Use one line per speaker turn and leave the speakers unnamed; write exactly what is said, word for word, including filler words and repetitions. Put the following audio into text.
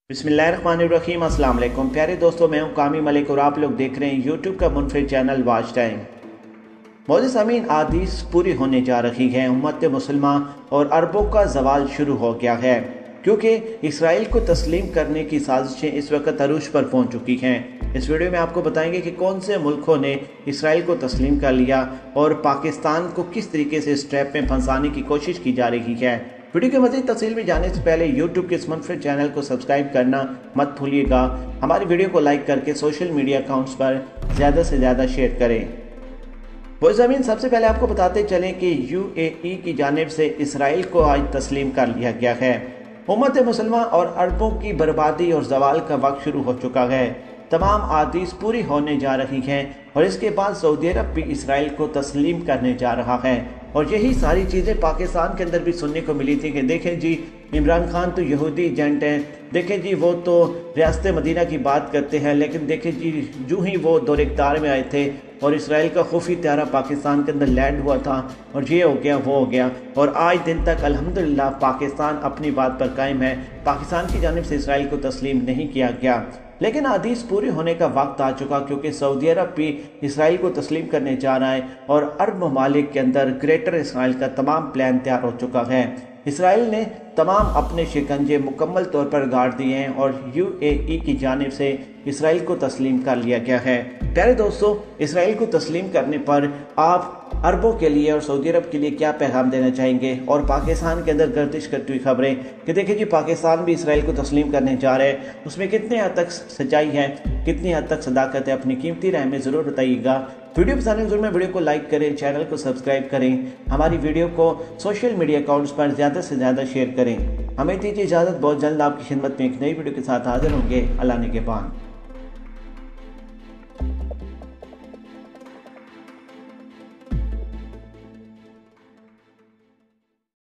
बिस्मिल्लाहिर्रहमानिर्रहीम। अस्सलाम वालेकुम प्यारे दोस्तों, मैं हूं कामी मलिक और आप लोग देख रहे हैं यूट्यूब का मुनफरिद चैनल वाच टाइम। मौजूद सामीन, आदीस पूरी होने जा रही है। उम्मत मुसलमा और अरबों का जवाल शुरू हो गया है, क्योंकि इसराइल को तस्लीम करने की साजिशें इस वक्त अरूज पर पहुंच चुकी हैं। इस वीडियो में आपको बताएंगे कि कौन से मुल्कों ने इसराइल को तस्लीम कर लिया और पाकिस्तान को किस तरीके से इस ट्रैप में फंसाने की कोशिश की जा रही है। वीडियो के मज़ीद तफसील में जाने से पहले यूट्यूब के इस मुनफरिद चैनल को सब्सक्राइब करना मत भूलिएगा। हमारी वीडियो को लाइक करके सोशल मीडिया अकाउंट्स पर ज़्यादा से ज़्यादा शेयर करें। वो ज़मीन, सबसे पहले आपको बताते चलें कि यू ए ई की जानिब से इसराइल को आज तस्लीम कर लिया गया है। उम्मत मुसलमान और अरबों की बर्बादी और जवाल का वक्त शुरू हो चुका है। तमाम आदीस पूरी होने जा रही हैं और इसके बाद सऊदी अरब भी इसराइल को तस्लीम करने जा रहा है। और यही सारी चीज़ें पाकिस्तान के अंदर भी सुनने को मिली थी कि देखें जी, इमरान खान तो यहूदी एजेंट हैं, देखें जी वो तो रियासत मदीना की बात करते हैं, लेकिन देखें जी जो ही वो दौर इक़्तिदार में आए थे और इसराइल का खुफी त्यारा पाकिस्तान के अंदर लैंड हुआ था और ये हो गया वो हो गया। और आज दिन तक अल्हम्दुलिल्लाह पाकिस्तान अपनी बात पर कायम है। पाकिस्तान की जानिब से इसराइल को तस्लीम नहीं किया गया, लेकिन आदीस पूरी होने का वक्त आ चुका, क्योंकि सऊदी अरब भी इसराइल को तस्लीम करने जा रहा है और अरब ममालिक के अंदर ग्रेटर इसराइल का तमाम प्लान तैयार हो चुका है। इसराइल ने तमाम अपने शिकंजे मुकम्मल तौर पर गाड़ दिए हैं और यू ए ई की जानिब से इसराइल को तस्लीम कर लिया गया है। प्यारे दोस्तों, इसराइल को तस्लीम करने पर आप अरबों के लिए और सऊदी अरब के लिए क्या पैगाम देना चाहेंगे? और पाकिस्तान के अंदर गर्दिश करती हुई खबरें कि देखिए जी पाकिस्तान भी इसराइल को तस्लीम करने जा रहे हैं, उसमें कितने हद तक सच्चाई है, कितनी हद तक सदाकत है, अपनी कीमती राय में ज़रूर बताइएगा। वीडियो पसंद है जरूर में वीडियो को लाइक करें, चैनल को सब्सक्राइब करें, हमारी वीडियो को सोशल मीडिया अकाउंट्स पर ज़्यादा से ज़्यादा शेयर करें। हमें दीजिए इजाज़त, बहुत जल्द आपकी खिदमत में एक नई वीडियो के साथ हाजिर होंगे। अल्लाह ने के बाद।